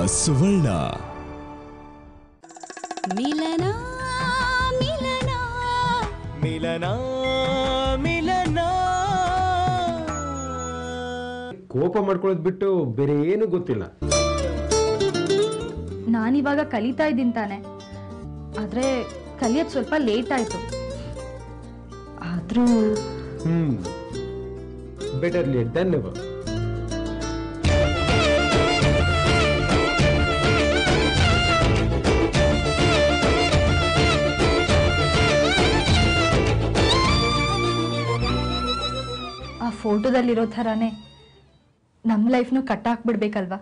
ಸುವರ್ಣ. ಮಿಲನ ಮಿಲನ ಮಿಲನ ಮಿಲನ. ಕೋಪ ಮಾಡ್ಕೊಳ್ಳೋದು ಬಿಟ್ಟು ಬೇರೆ ಏನು ಗೊತ್ತಿಲ್ಲ. ನಾನಿವಾಗ ಕಲಿತಾ ಇದ್ದೀನಿ ತಾನೆ, ಆದ್ರೆ ಕಲಿಯೋದು ಸ್ವಲ್ಪ ಲೇಟ್ ಆಯ್ತು. ಆದ್ರೂ ಬೆಟರ್ ಲೇಟ್ ದೆನ್ ನೆವರ್. ಆ ಫೋಟೋದಲ್ಲಿರೋ ಥರಾನೇ ನಮ್ಮ ಲೈಫ್ನು ಕಟ್ಟಾಕ್ಬಿಡ್ಬೇಕಲ್ವಾ?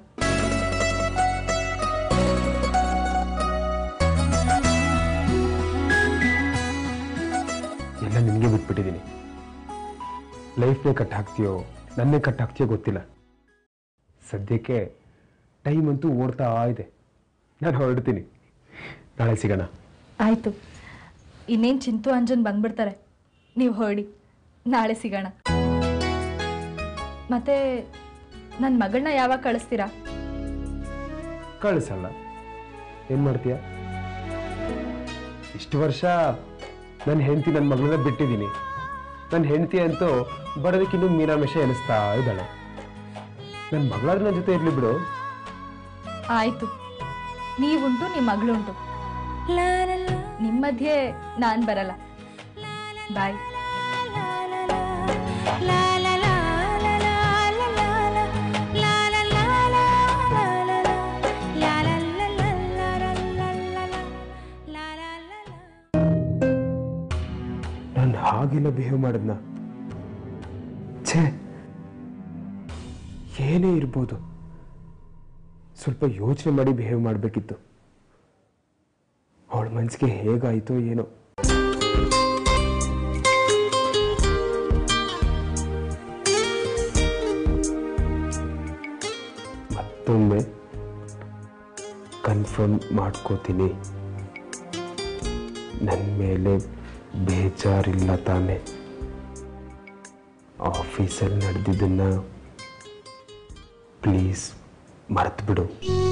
ಎಲ್ಲ ನಿನಗೆ ಬಿಟ್ಬಿಟ್ಟಿದ್ದೀನಿ. ಲೈಫ್ನೇ ಕಟ್ ಹಾಕ್ತೀಯೋ ನನ್ನೇ ಕಟ್ ಹಾಕ್ತೀಯೋ ಗೊತ್ತಿಲ್ಲ. ಸದ್ಯಕ್ಕೆ ಟೈಮ್ ಅಂತೂ ಓಡ್ತಾ ಇದೆ. ನಾನು ಹೊರಡ್ತೀನಿ. ನಾಳೆ ಸಿಗೋಣ. ಆಯ್ತು, ಇನ್ನೇನು ಚಿಂತು ಅಂಜನ್ ಬಂದ್ಬಿಡ್ತಾರೆ. ನೀವು ಹೊರಡಿ, ನಾಳೆ ಸಿಗೋಣ. ಮತ್ತೆ ನನ್ನ ಮಗಳನ್ನ ಯಾವಾಗ ಕಳಿಸ್ತೀರಾ? ಕಳಿಸಲ್ಲ. ಏನು ಮಾಡ್ತೀಯ? ಇಷ್ಟು ವರ್ಷ ನನ್ನ ಹೆಂಡತಿ ನನ್ನ ಮಗಳನ್ನ ಬಿಟ್ಟಿದ್ದೀನಿ. ನನ್ನ ಹೆಂಡತಿ ಅಂತೂ ಬರೋದಕ್ಕಿನ್ನೂ ಮೀನಾಮೇಷ ಎನಿಸ್ತಾ ಇದ್ದಾಳೆ. ನನ್ನ ಮಗಳಾದ್ರೆ ನನ್ನ ಜೊತೆ ಇರಲಿ ಬಿಡು. ಆಯ್ತು, ನೀವುಂಟು ನಿಮ್ಮ ಮಗಳುಂಟು. ನಿಮ್ಮ ಮಧ್ಯೆ ನಾನು ಬರಲ್ಲ. ಬಾಯ್. ನಾನು ಹಾಗೆಲ್ಲ ಬಿಹೇವ್ ಮಾಡಿದ್ನ? ಛೇ, ಏನೇ ಇರ್ಬೋದು, ಸ್ವಲ್ಪ ಯೋಚನೆ ಮಾಡಿ ಬಿಹೇವ್ ಮಾಡಬೇಕಿತ್ತು. ಅವಳ ಮನಸ್ಸಿಗೆ ಹೇಗಾಯ್ತೋ ಏನೋ. ಮತ್ತೊಮ್ಮೆ ಕನ್ಫರ್ಮ್ ಮಾಡ್ಕೋತೀನಿ, ನನ್ನ ಮೇಲೆ ಬೇಜಾರಿಲ್ಲ ತಾನೆ? ಆಫೀಸಲ್ಲಿ ನಡೆದಿದ್ದನ್ನ ಪ್ಲೀಸ್ ಮರೆತು ಬಿಡು.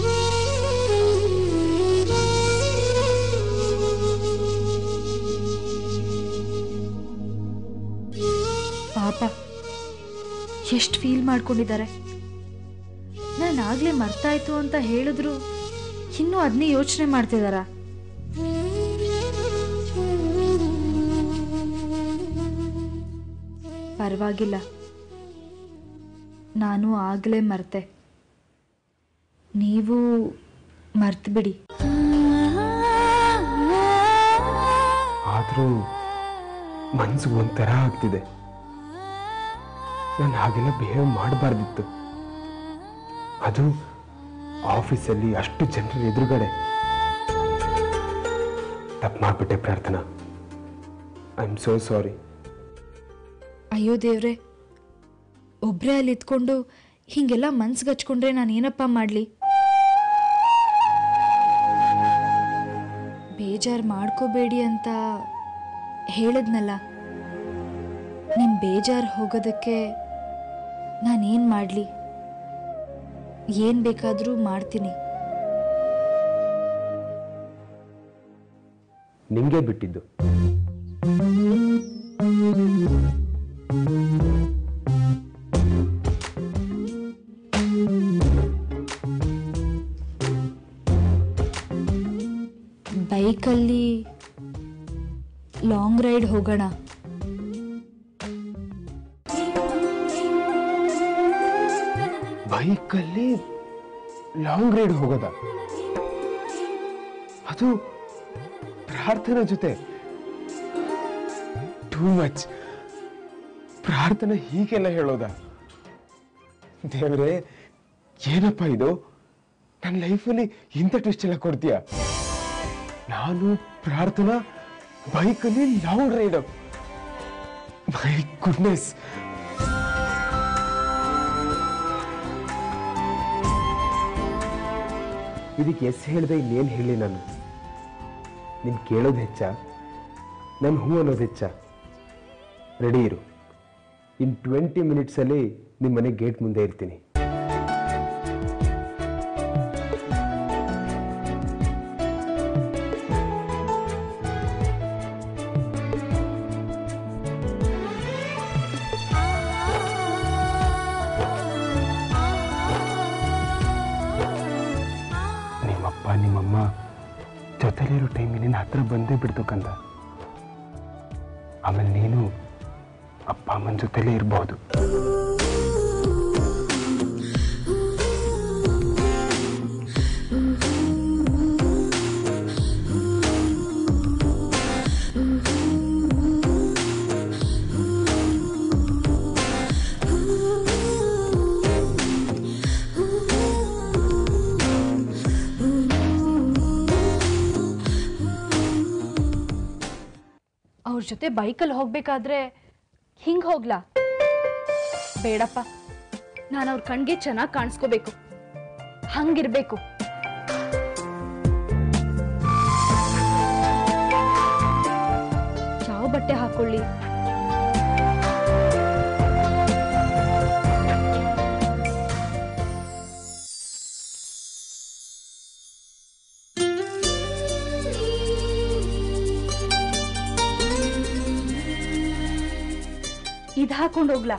ಪಾಪ ಎಷ್ಟು ಫೀಲ್ ಮಾಡ್ಕೊಂಡಿದ್ದಾರೆ. ನಾನು ಆಗ್ಲೇ ಮರ್ತಾಯ್ತು ಅಂತ ಹೇಳಿದ್ರು ಇನ್ನೂ ಅದನ್ನೇ ಯೋಚನೆ ಮಾಡ್ತಿದಾರ. ಪರವಾಗಿಲ್ಲ, ನಾನು ಆಗ್ಲೇ ಮರ್ತೆ, ನೀವು ಮರ್ತು ಬಿಡಿ. ಆದರೂ ಮನ್ಸಿಗೆ ಒಂಥರ ಆಗ್ತಿದೆ. ನಾನು ಹಾಗೆಲ್ಲ ಬಿಹೇವ್ ಮಾಡಬಾರ್ದಿತ್ತು. ಅದು ಆಫೀಸಲ್ಲಿ ಅಷ್ಟು ಜನರ ಎದುರುಗಡೆ. ತಪ್ಪು ಮಾಡಿಬಿಟ್ಟೆ Prarthana. I am so sorry. ಅಯ್ಯೋ ದೇವ್ರೆ, ಒಬ್ಬರೇ ಅಲ್ಲಿ ಇದ್ಕೊಂಡು ಹೀಗೆಲ್ಲ ಮನ್ಸಿಗೆ ಹಚ್ಕೊಂಡ್ರೆ ನಾನು ಏನಪ್ಪ ಮಾಡಲಿ? ಬೇಜಾರು ಮಾಡ್ಕೋಬೇಡಿ ಅಂತ ಹೇಳಿದ್ನಲ್ಲ. ನಿಮ್ಮ ಬೇಜಾರು ಹೋಗೋದಕ್ಕೆ ನಾನೇನು ಮಾಡಲಿ? ಏನು ಬೇಕಾದರೂ ಮಾಡ್ತೀನಿ. ನಿಂಗೆ ಬಿಟ್ಟಿದ್ದು. ಬೈಕಲ್ಲಿ ಲಾಂಗ್ ರೈಡ್ ಹೋಗೋಣ. ಬೈಕಲ್ಲಿ ಲಾಂಗ್ ರೈಡ್ ಹೋಗೋದ? ಅದು ಪ್ರಾರ್ಥನಾ ಜೊತೆ? Too much. ಪ್ರಾರ್ಥನಾ ಹೀಗೆಲ್ಲ ಹೇಳೋದ? ದೇವ್ರೆ, ಏನಪ್ಪ ಇದು? ನನ್ನ ಲೈಫಲ್ಲಿ ಇಂಥ ಟ್ವಿಸ್ಟ್ ಎಲ್ಲ ಕೊಡ್ತೀಯ? ನಾನು ಪ್ರಾರ್ಥನಾ ಬೈಕಲ್ಲಿ ಲಾಂಗ್ ರೈಡ್? My goodness. ಇದಕ್ಕೆ ಎಸ್ ಹೇಳಿದೆ, ಇನ್ನೇನು ಹೇಳಿ ನಾನು? ನೀನು ಕೇಳೋದು ಹೆಚ್ಚ, ನಾನು ಹೂ ಅನ್ನೋದು ಹೆಚ್ಚ? ರೆಡಿ ಇರು. ಇನ್ 20 ಮಿನಿಟ್ಸಲ್ಲಿ ನಿಮ್ಮ ಮನೆ ಗೇಟ್ ಮುಂದೆ ಇರ್ತೀನಿ. ಹತ್ರ ಬಂದೇ ಬಿಡ್ತು ಕಂದ. ಆಮೇಲೆ ನೀನು ಅಪ್ಪ ಅಮ್ಮನ ಜೊತೆಲೇ ಇರಬಹುದು. ಅವ್ರ ಜೊತೆ ಬೈಕಲ್ಲಿ ಹೋಗ್ಬೇಕಾದ್ರೆ ಹಿಂಗ್ ಹೋಗ್ಲಾ? ಬೇಡಪ್ಪ, ನಾನು ಅವ್ರ ಕಣ್ಗೆ ಚೆನ್ನಾಗಿ ಕಾಣಿಸ್ಕೋಬೇಕು, ಹಂಗಿರ್ಬೇಕು. ಯಾವ ಬಟ್ಟೆ ಹಾಕೊಳ್ಳಿ? ಇದು ಹಾಕೊಂಡು ಹೋಗ್ಲಾ?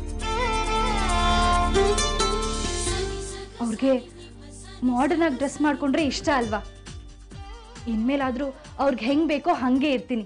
ಅವ್ರಿಗೆ ಮಾಡರ್ನ್ ಆಗಿ ಡ್ರೆಸ್ ಮಾಡ್ಕೊಂಡ್ರೆ ಇಷ್ಟ ಅಲ್ವಾ? ಇನ್ಮೇಲಾದ್ರೂ ಅವ್ರಿಗೆ ಹೆಂಗ್ ಬೇಕೋ ಹಂಗೆ ಇರ್ತೀನಿ.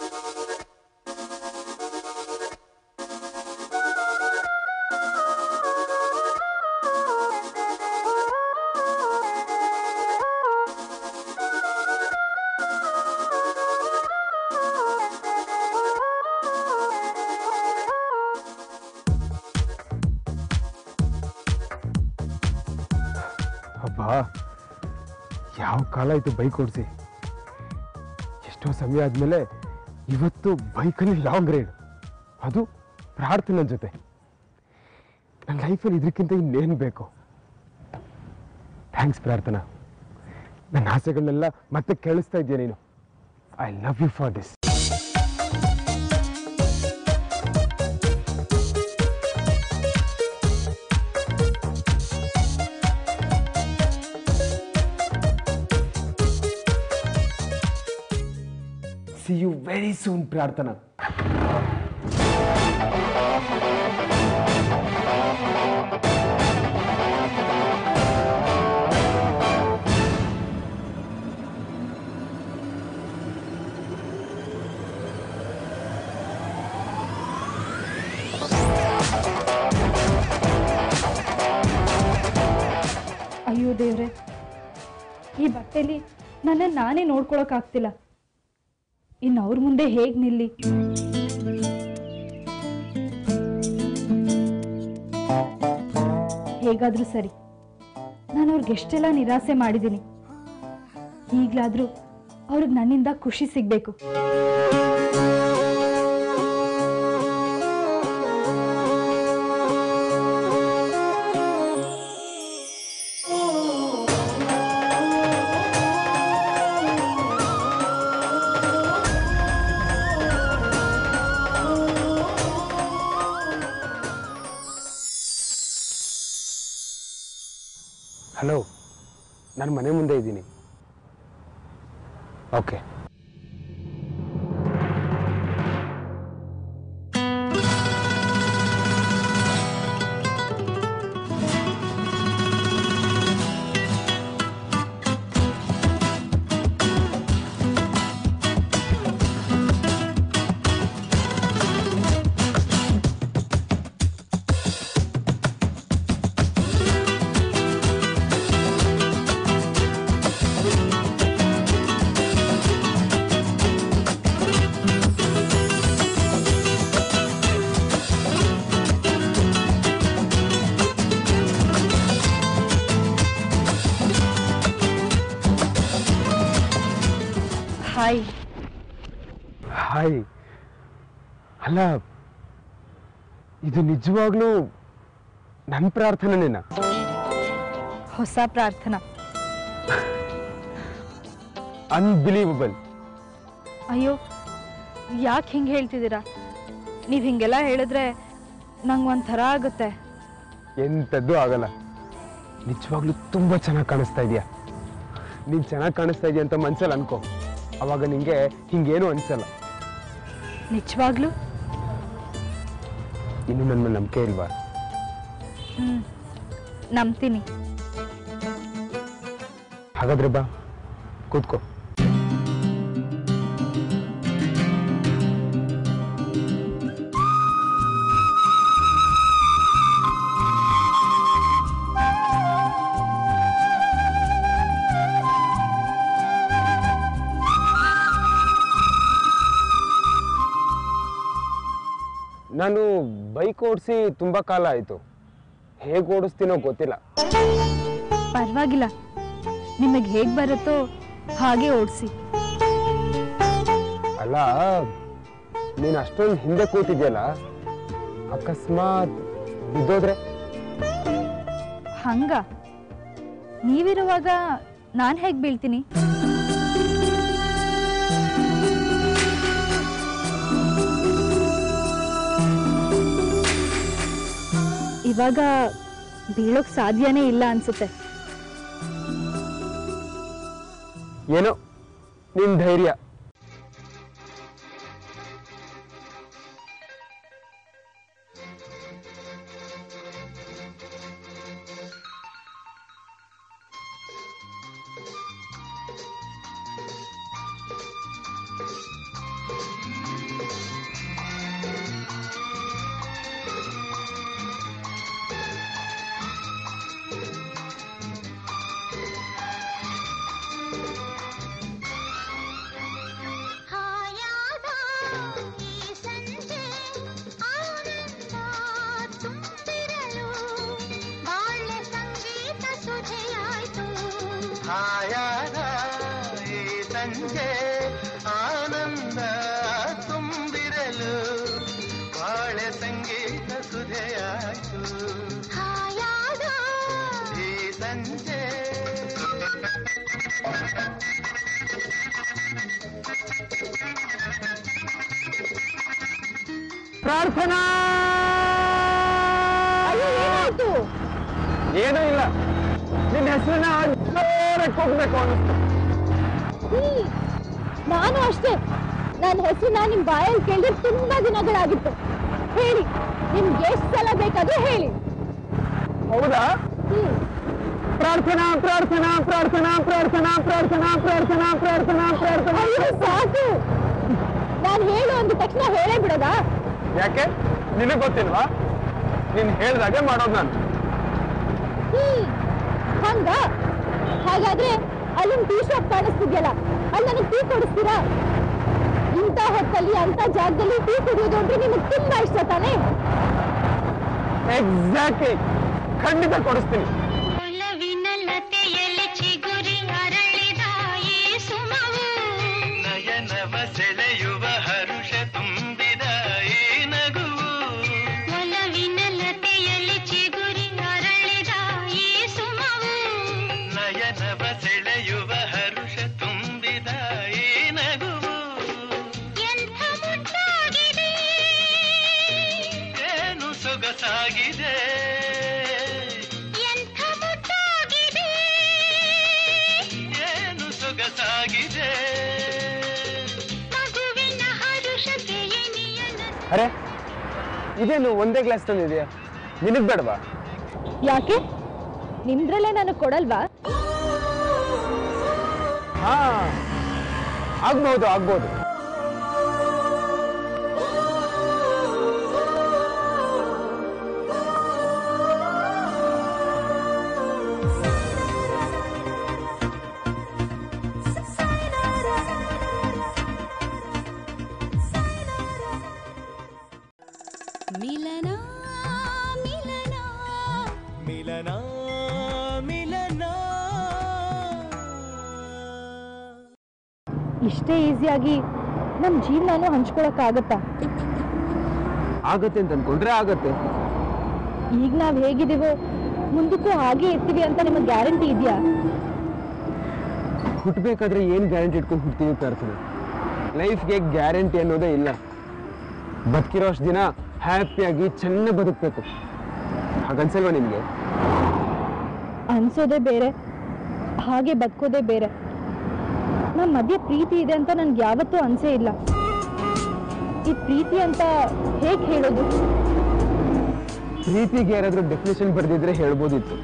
ಅಬ್ಬಾ, ಯಾವ ಕಾಲ ಆಯ್ತು ಬೈಕ್ ಓಡಿಸಿ. ಎಷ್ಟೋ ಸಮಯ ಆದ್ಮೇಲೆ ಇವತ್ತು ಬೈಕಲ್ಲಿ ಲಾಂಗ್ ರೈಡ್, ಅದು ಪ್ರಾರ್ಥನೆ ಜೊತೆ. ನನ್ನ ಲೈಫಲ್ಲಿ ಇದಕ್ಕಿಂತ ಇನ್ನೇನು ಬೇಕು? ಥ್ಯಾಂಕ್ಸ್ ಪ್ರಾರ್ಥನಾ. ನನ್ನ ಆಸೆಗಳನ್ನೆಲ್ಲ ಮತ್ತೆ ಕೇಳಿಸ್ತಾ ಇದೆಯಾ ನೀನು? I love you for this. See you very soon, ಪ್ರಾರ್ಥನಾ. ಅಯ್ಯೋ ದೇವ್ರೆ, ಈ ಬಟ್ಟೆಲಿ ನನ್ನನ್ನು ನಾನೇ ನೋಡ್ಕೊಳಕ್ ಆಗ್ತಿಲ್ಲ. ಇನ್ನು ಅವ್ರ ಮುಂದೆ ಹೇಗ್ ನಿಲ್ಲಿ? ಹೇಗಾದ್ರೂ ಸರಿ, ನಾನು ಅವ್ರಿಗೆ ಎಷ್ಟೆಲ್ಲ ನಿರಾಸೆ ಮಾಡಿದ್ದೀನಿ. ಈಗ್ಲಾದ್ರೂ ಅವ್ರಿಗೆ ನನ್ನಿಂದ ಖುಷಿ ಸಿಗ್ಬೇಕು. ಹಲೋ, ನಾನು ಮನೆ ಮುಂದೆ ಇದ್ದೀನಿ. ಓಕೆ. ಹಾಯ್. ಹಾಯ್. ಅಲ್ಲ, ಇದು ನಿಜವಾಗ್ಲೂ ನನ್ನ ಪ್ರಾರ್ಥನೆನೇನಾ? ಹೊಸ ಪ್ರಾರ್ಥನಾ. ಅನ್ಬಿಲೀವಬಲ್. ಅಯ್ಯೋ, ಯಾಕೆ ಹಿಂಗೆ ಹೇಳ್ತಿದ್ದೀರಾ? ನೀವು ಹಿಂಗೆಲ್ಲ ಹೇಳಿದ್ರೆ ನಂಗೆ ಒಂಥರ ಆಗುತ್ತೆ. ಎಂಥದ್ದು ಆಗಲ್ಲ. ನಿಜವಾಗ್ಲೂ ತುಂಬಾ ಚೆನ್ನಾಗಿ ಕಾಣಿಸ್ತಾ ಇದೆಯಾ. ನೀನು ಚೆನ್ನಾಗಿ ಕಾಣಿಸ್ತಾ ಇದೆಯಾ ಅಂತ ಮನ್ಸಲ್ಲಿ ಅನ್ಕೋ, ಅವಾಗ ನಿಂಗೆ ಹಿಂಗೇನು ಅನ್ಸಲ್ಲ. ನಿಜವಾಗ್ಲೂ? ಇನ್ನು ನನ್ನ ಮೇಲೆ ನಂಬಿಕೆ ಇಲ್ವಾ? ನಂಬ್ತೀನಿ. ಹಾಗಾದ್ರೆ ಬಾ, ಕೂತ್ಕೋ. ನಾನು ಬೈಕ್ ಓಡಿಸಿ ತುಂಬ ಕಾಲ ಆಯಿತು. ಹೇಗೆ ಓಡಿಸ್ತೀನೋ ಗೊತ್ತಿಲ್ಲ. ಪರವಾಗಿಲ್ಲ, ನಿಮಗೆ ಹೇಗೆ ಬರುತ್ತೋ ಹಾಗೆ ಓಡಿಸಿ. ಅಲ್ಲ, ನೀನು ಅಷ್ಟೊಂದು ಹಿಂದೆ ಕೂತಿದ್ಯಲ್ಲ, ಅಕಸ್ಮಾತ್ ಬಿದ್ದೋದ್ರೆ? ಹಂಗ ನೀವಿರುವಾಗ ನಾನು ಹೇಗೆ ಬೀಳ್ತೀನಿ? ಇವಾಗ ಬೀಳೋಕ್ ಸಾಧ್ಯನೇ ಇಲ್ಲ ಅನ್ಸುತ್ತೆ. ಏನೋ ನಿನ್ ಧೈರ್ಯ. ಆಯಾದ ಈ ಸಂಜೆ ಆನಂದ ತುಂಬಿರಲು ಬಾಳೆ ಸಂಗೀತ ಸುಧೆಯಾಯಿತು. ಆಯಾದ ಈ ಸಂಜೆ ಪ್ರಾರ್ಥನಾ. ಏನಾಯ್ತು? ಏನೂ ಇಲ್ಲ, ನಿನ್ನ ಹೆಸರನ್ನ ಹೋಗ್ಬೇಕು ಅನ್ನಿಸ್ತು. ನಾನು ಅಷ್ಟೇ. ನನ್ನ ಹೆಸರನ್ನ ನಿಮ್ ಬಾಯಲ್ಲಿ ಕೇಳಿದ್ರೆ ತುಂಬಾ ದಿನಗಳಾಗಿತ್ತು. ಹೇಳಿ, ನಿಮ್ಗೆ ಎಷ್ಟು ಸಲ ಬೇಕಾದ್ರೂ ಹೇಳಿ. ಹೌದಾ? ಪ್ರಾರ್ಥನಾ ಪ್ರಾರ್ಥನಾ ಪ್ರಾರ್ಥನಾ ಪ್ರಾರ್ಥನಾ ಪ್ರಾರ್ಥನಾ ಪ್ರಾರ್ಥನಾ ಪ್ರಾರ್ಥನಾ ಪ್ರಾರ್ಥನಾ. ಸಾಕು, ನಾನು ಹೇಳು ಅಂದ ತಕ್ಷಣ ಹೇಳೇ ಬಿಡೋದಾ? ಯಾಕೆ, ನಿನಗೆ ಗೊತ್ತಿಲ್ವಾ? ನೀನ್ ಹೇಳ್ದಾಗೆ ಮಾಡೋದು ನಾನು. ಹಂಗ? ಹಾಗಾದ್ರೆ ಅಲ್ಲೊಂದು ಟೀ ಶಾಪ್ ಕಾಣಿಸ್ತಿದ್ಯಲ್ಲ, ಅಲ್ಲಿ ನನಗೆ ಟೀ ಕೊಡಿಸ್ತೀರಾ? ಇಂಥ ಹೊತ್ತಲ್ಲಿ ಅಂತ ಜಾಗದಲ್ಲಿ ಟೀ ಕುಡಿಯೋದು ಅಂದ್ರೆ ನಿಮಗೆ ತುಂಬಾ ಇಷ್ಟ ತಾನೇ? ಎಕ್ಸಾಕ್ಟ್ಲಿ, ಖಂಡಿತ ಕೊಡಿಸ್ತೀನಿ. ನಯನವ ಸೆಳೆಯುವ ಹರುಷ ತುಂಬಿದ ಈ ನಗುವು. ನಯನವ ಸೆಳೆಯುವ ಹರುಷ ತುಂಬಿದ ಈ ನಗುವು. ಏನು ಸೊಗಸಾಗಿದೆ, ಏನು ಸೊಗಸಾಗಿದೆ. ಅರೆ, ಇದೇನು ಒಂದೇ ಗ್ಲಾಸ್ ತಂದಿದೆಯಾ? ನಿನಗ್ ಬೇಡವಾ? ಯಾಕೆ, ನಿಮ್ದ್ರಲ್ಲೇ ನನಗೆ ಕೊಡಲ್ವಾ? ಹಾ, ಆಗ್ಬಹುದು ಆಗ್ಬಹುದು. ಮಿಲನ ಮಿಲನ ಮಿಲನ ಮಿಲನ. ಇಷ್ಟೇ ಈಸಿಯಾಗಿ ನಮ್ಮ ಜೀವನನೂ ಹಂಚ್ಕೊಳಕ್ಕಾಗತ್ತಾ? ಆಗತ್ತೆ ಅಂತ ಅನ್ಕೊಂಡ್ರೆ ಆಗತ್ತೆ. ಈಗ ನಾವು ಹೇಗಿದ್ದೀವೋ ಮುಂದಕ್ಕೂ ಹಾಗೆ ಇರ್ತೀವಿ ಅಂತ ನಿಮಗೆ ಗ್ಯಾರಂಟಿ ಇದೆಯಾ? ಹುಟ್ಟಬೇಕಾದ್ರೆ ಏನು ಗ್ಯಾರಂಟಿ ಇಟ್ಕೊಂಡು ಹುಡ್ತೀವಿ ಪ್ರಾರ್ಥನೆ? ಲೈಫ್ಗೆ ಗ್ಯಾರಂಟಿ ಅನ್ನೋದೇ ಇಲ್ಲ. ಬದುಕಿರೋ ಅಷ್ಟು ದಿನ ಹ್ಯಾಪಿಯಾಗಿ ಚೆನ್ನಾಗಿ ಬದುಕಬೇಕು. ಹಾಗನ್ಸಲ್ವಾ ನಿಮಗೆ? ಅನ್ಸೋದೇ ಬೇರೆ, ಹಾಗೆ ಬದುಕೋದೇ ಬೇರೆ. ನಮ್ಮ ಮಧ್ಯೆ ಪ್ರೀತಿ ಇದೆ ಅಂತ ನನ್ಗೆ ಯಾವತ್ತೂ ಅನ್ಸೇ ಇಲ್ಲ. ಈ ಪ್ರೀತಿ ಅಂತ ಹೇಗೆ ಹೇಳೋದು? ಪ್ರೀತಿಗೆ ಯಾರಾದ್ರೂ ಡೆಫಿನೇಷನ್ ಬರೆದಿದ್ರೆ ಹೇಳ್ಬೋದಿತ್ತು.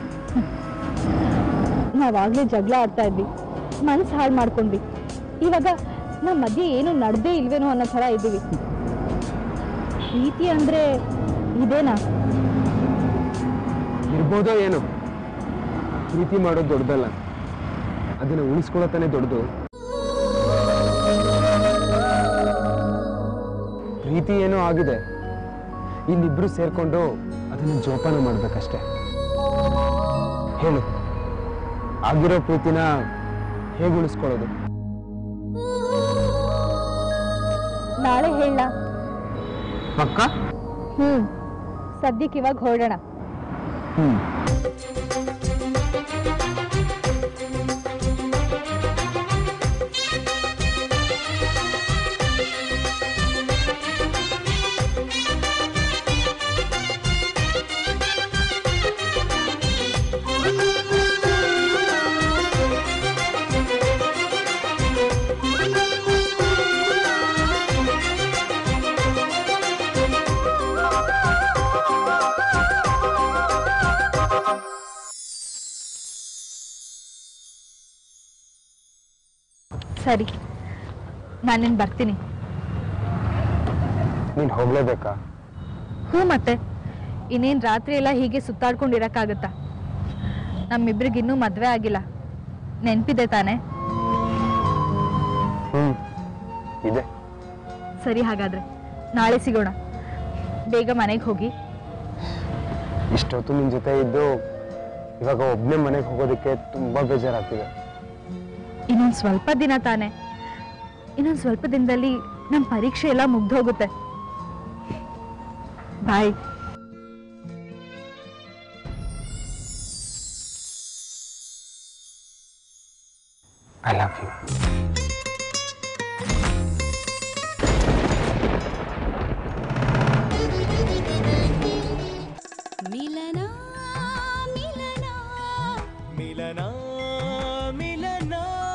ನಾವಾಗ್ಲೇ ಜಗಳ ಆಡ್ತಾ ಇದ್ವಿ, ಮನ್ಸು ಹಾಳು ಮಾಡ್ಕೊಂಡ್ವಿ. ಇವಾಗ ನಮ್ಮ ಮಧ್ಯೆ ಏನು ನಡೆದೇ ಇಲ್ವೇನೋ ಅನ್ನೋ ಥರ ಇದ್ದೀವಿ. ಪ್ರೀತಿ ಅಂದ್ರೆ ಇದೇನಾ? ಇರ್ಬೋದೋ ಏನೋ. ಪ್ರೀತಿ ಮಾಡೋದು ದೊಡ್ಡದಲ್ಲ, ಅದನ್ನ ಉಳಿಸ್ಕೊಳ್ಳೋತಾನೆ ದೊಡ್ಡದು. ಪ್ರೀತಿ ಏನೋ ಆಗಿದೆ, ಇನ್ನಿಬ್ರು ಸೇರ್ಕೊಂಡು ಅದನ್ನು ಜೋಪಾನ ಮಾಡ್ಬೇಕಷ್ಟೆ. ಹೇಳು, ಆಗಿರೋ ಪ್ರೀತಿನ ಹೇಗೆ ಉಳಿಸ್ಕೊಳ್ಳೋದು? ನಾಳೆ ಹೇಳ. ಪಕ್ಕ? ಸದ್ಯಕ್ಕೆ ಇವಾಗ ಹೊರಡೋಣ. ಸರಿ, ನಾನಿನ್ ಬರ್ತೀನಿ. ನೀನ್ ಹೋಗ್ಲೇಬೇಕಾ? ಮತ್ತೆ ಇನ್ನೇನ್ ರಾತ್ರಿ ಎಲ್ಲ ಹೀಗೆ ಸುತ್ತಾಡ್ಕೊಂಡಿರಕ್ಕಾಗತ್ತಾ? ನಮ್ಮಿಬ್ರಿಗಿನ್ನೂ ಮದ್ವೆ ಆಗಿಲ್ಲ, ನೆನ್ಪಿದೆ ತಾನೆ? ಇದೆ. ಸರಿ, ಹಾಗಾದ್ರೆ ನಾಳೆ ಸಿಗೋಣ. ಬೇಗ ಮನೆಗೆ ಹೋಗಿ. ಇಷ್ಟೊತ್ತು ನಿನ್ ಜೊತೆ ಇದ್ದು ಇವಾಗ ಒಬ್ನೇ ಮನೆಗೆ ಹೋಗೋದಕ್ಕೆ ತುಂಬಾ ಬೇಜಾರಾಗ್ತಿದೆ. ಇನ್ನೊಂದು ಸ್ವಲ್ಪ ದಿನ ತಾನೆ. ಇನ್ನೊಂದು ಸ್ವಲ್ಪ ದಿನದಲ್ಲಿ ನಮ್ಮ ಪರೀಕ್ಷೆ ಎಲ್ಲ ಮುಗ್ದೋಗುತ್ತೆ. Bye. I love you. Milana Milana Milana ಮಿಲನ.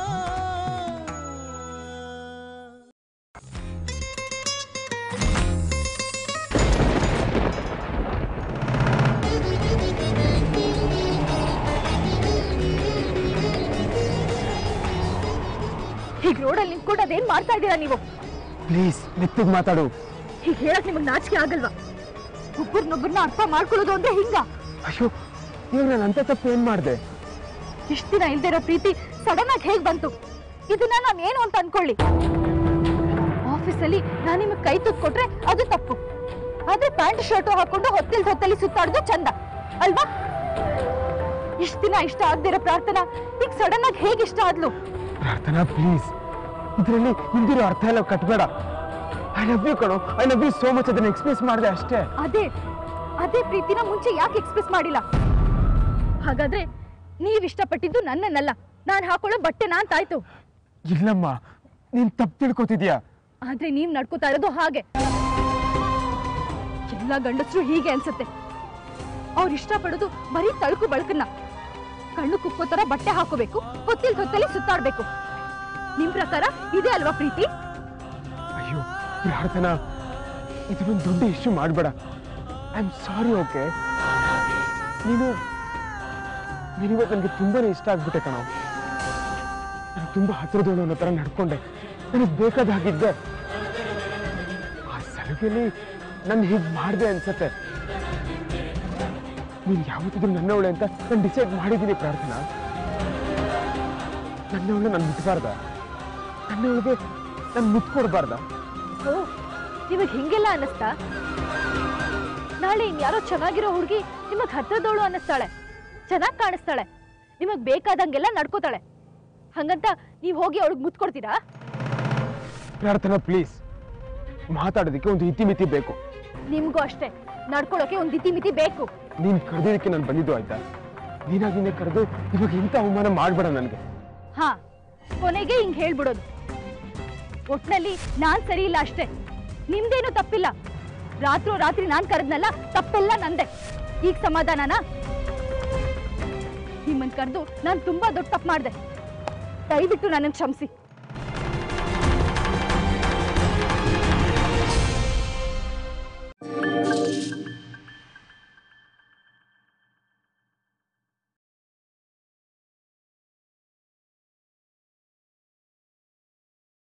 ಹೀಗೆ ರೋಡಲ್ಲಿ ನಿಂತ್ಕೊಂಡು ಅದೇನ್ ಮಾಡ್ತಾ ಇದ್ದೀರಾ ನೀವು? ಪ್ಲೀಸ್ ಮೆತ್ತಗ್ ಮಾತಾಡು. ಹೀಗೆ ಹೇಳಕ್ ನಿಮಗ್ ನಾಚಿಕೆ ಆಗಲ್ವಾ? ಒಬ್ಬರನ್ನೊಬ್ಬರನ್ನ ಅರ್ಥ ಮಾಡ್ಕೊಳ್ಳೋದು ಅಂದ್ರೆ ಹಿಂಗ? ಅಯ್ಯೋ, ಇವಾಗ ನಾನು ಅಂತ ತಪ್ಪು ಏನ್ ಮಾಡ್ದೆ? ಇಷ್ಟ ದಿನ ಇಲ್ದೇ ಇರೋ ಪ್ರೀತಿ ಸಡನ್ ಆಗಿ ಹೇಗ್ ಬಂತು? ಇದನ್ನ ನಾನು ಏನು ಅಂತ ಅನ್ಕೊಳ್ಳಿ. ಆಫೀಸಲ್ಲಿ ನಾನು ನಿಮಗೆ ಕೈ ತುತ್ಕೊಟ್ರೆ ಅದು ತಪ್ಪು, ಆದ್ರೆ ಪ್ಯಾಂಟ್ ಶರ್ಟ್ ಹಾಕೊಂಡು ಹೊತ್ತಲ್ಲಿ ಸುತ್ತಾಡೋದು ಚಂದ ಅಲ್ವಾ? ಇಷ್ಟ ದಿನ ಇಷ್ಟ ಆಗದಿರೋ ಪ್ರಾರ್ಥನಾ ಈಗ ಸಡನ್ ಆಗಿ ಹೇಗೆ ಇಷ್ಟ ಆದ್ಲು? ಪ್ರಾರ್ಥನಾ ಪ್ಲೀಸ್, ಇದರಲ್ಲಿ ಹಿಂದಿರೋ ಅರ್ಥ ಎಲ್ಲ ಕಟ್ಬೇಡ. ಐ ಲವ್ ಯು ಕಣೋ, I love you so much. ಅದನ್ನ ಎಕ್ಸ್ಪ್ರೆಸ್ ಮಾಡಿದೆ ಅಷ್ಟೇ. ಅದೇ ಪ್ರೀತಿನ ಮುಂಚೆ ಯಾಕೆ ಎಕ್ಸ್ಪ್ರೆಸ್ ಮಾಡಿಲ್ಲ? ಹಾಗಾದ್ರೆ ನೀವ್ ಇಷ್ಟಪಟ್ಟಿದ್ದು ನನ್ನನ್ನಲ್ಲ, ನಾನ್ ಹಾಕೊಳ್ಳೋ ಬಟ್ಟೆನಾ ಅಂತಾಯ್ತು. ಇಲ್ಲಮ್ಮ, ನೀನ್ ತಪ್ಪು ತಿಳ್ಕೊತಿದ್ಯಾ. ಆದ್ರೆ ನೀವ್ ನಡ್ಕೋತಾ ಇರೋದು ಹಾಗೆ. ಎಲ್ಲ ಗಂಡಸರು ಹೀಗೆ ಅನ್ಸುತ್ತೆ. ಅವ್ರು ಇಷ್ಟಪಡೋದು ಬರೀ ತಳ್ಕು ಬಳಕನ್ನ. ಕಣ್ಣು ಕುಕ್ಕೋ ತರ ಬಟ್ಟೆ ಹಾಕೋಬೇಕು, ಹೊತ್ತಲ್ಲಿ ಸುತ್ತಾಡ್ಬೇಕು. ನಿಮ್ ಪ್ರಕಾರ ಇದೆ ಅಲ್ವಾ ಪ್ರೀತಿ? ಅಯ್ಯೋ ಪ್ರಾರ್ಥನಾ, ಇದನ್ನೊಂದು ದೊಡ್ಡ ಇಶ್ಯೂ ಮಾಡಬೇಡ. I am sorry. ಓಕೆ, ನೀನಿವತ್ತು ನನಗೆ ತುಂಬಾನೇ ಇಷ್ಟ ಆಗ್ಬಿಟ್ಟೆ ಕಣೋ. ನಾನು ತುಂಬಾ ಹತ್ತಿರದವಳು ಅನ್ನೋ ತರ ನಡ್ಕೊಂಡೆ, ನನಗೆ ಬೇಕಾದಾಗಿದ್ದೆ. ಆ ಸಲುಗೆಯಲ್ಲಿ ನನ್ನ ಹೀಗೆ ಮಾಡಿದೆ ಅನ್ಸತ್ತೆ. ನೀನು ಯಾವತ್ತಿದ್ರು ನನ್ನವಳೆ ಅಂತ ನಾನು ಡಿಸೈಡ್ ಮಾಡಿದ್ದೀನಿ ಪ್ರಾರ್ಥನಾ. ನನ್ನವಳು ನಾನು ಮುಟ್ಬಾರ್ದ? ನನ್ನವಳಿಗೆ ನಾನು ಮುಟ್ಕೊಡ್ಬಾರ್ದ? ಓ, ನಿಮಗ್ ಹಿಂಗೆಲ್ಲ ಅನ್ನಿಸ್ತಾ? ನಾಳೆ ಇನ್ಯಾರೋ ಚೆನ್ನಾಗಿರೋ ಹುಡುಗಿ ನಿಮಗ್ ಹತ್ತಿರದವಳು ಅನ್ನಿಸ್ತಾಳೆ, ಚೆನ್ನಾಗಿ ಕಾಣಿಸ್ತಾಳೆ, ನಿಮಗ್ ಬೇಕಾದಂಗೆಲ್ಲ ನಡ್ಕೋತಾಳೆ. ಹಂಗಂತ ನೀವ್ ಹೋಗಿ ಅವಳಿಗೆ ಮುತ್ಕೊಡ್ತೀರಾ? ಪ್ರಾರ್ಥನಾ ಪ್ಲೀಸ್, ಮಾತಾಡೋದಕ್ಕೆ ಒಂದು ಇತಿಮಿತಿ ಬೇಕು. ನಿಮ್ಗೂ ಅಷ್ಟೇ, ನಡ್ಕೊಳ್ಳೋಕೆ ಒಂದು ಇತಿಮಿತಿ ಬೇಕು. ನೀನ್ ಕರೆದಿದ್ದಕ್ಕೆ ನಾನು ಬಂದಿದ್ದು ಆಯ್ತಾ? ನೀನಾಗಿನೇ ಕರೆದು ಇವಾಗ ಇಂಥ ಅವಮಾನ ಮಾಡ್ಬೇಡ ನನಗೆ. ಹಾ, ಕೊನೆಗೆ ಹಿಂಗ್ ಹೇಳ್ಬಿಡೋದು. ಒಟ್ನಲ್ಲಿ ನಾನ್ ಸರಿ ಇಲ್ಲ ಅಷ್ಟೇ, ನಿಮ್ದೇನು ತಪ್ಪಿಲ್ಲ. ರಾತ್ರಿ ನಾನ್ ಕರೆದ್ನಲ್ಲ, ತಪ್ಪೆಲ್ಲ ನಂದೆ. ಈಗ ಸಮಾಧಾನನಾ? ನಿಮ್ಮನ್ ಕರೆದು ನಾನ್ ತುಂಬಾ ದೊಡ್ಡ ತಪ್ಪು ಮಾಡ್ದೆ. ದಯವಿಟ್ಟು ನನ್ನನ್ನು ಕ್ಷಮಿಸಿ.